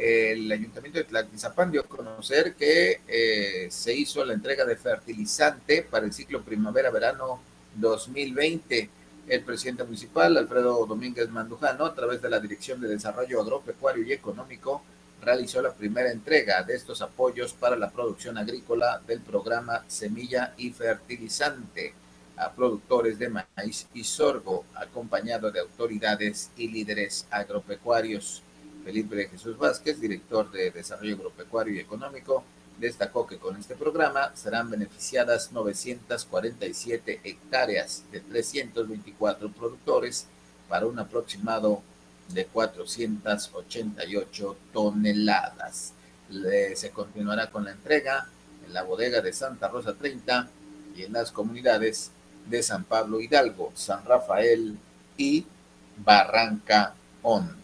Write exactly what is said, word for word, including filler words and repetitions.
el Ayuntamiento de Tlaltizapán dio a conocer que eh, se hizo la entrega de fertilizante para el ciclo primavera-verano dos mil veinte. El presidente municipal, Alfredo Domínguez Mandujano, a través de la Dirección de Desarrollo Agropecuario y Económico, realizó la primera entrega de estos apoyos para la producción agrícola del programa Semilla y Fertilizante a productores de maíz y sorgo, acompañado de autoridades y líderes agropecuarios. Felipe Jesús Vázquez, director de Desarrollo Agropecuario y Económico, destacó que con este programa serán beneficiadas novecientas cuarenta y siete hectáreas de trescientos veinticuatro productores para un aproximado de cuatrocientas ochenta y ocho toneladas. Le, se continuará con la entrega en la bodega de Santa Rosa treinta y en las comunidades de San Pablo Hidalgo, San Rafael y Barranca Honda.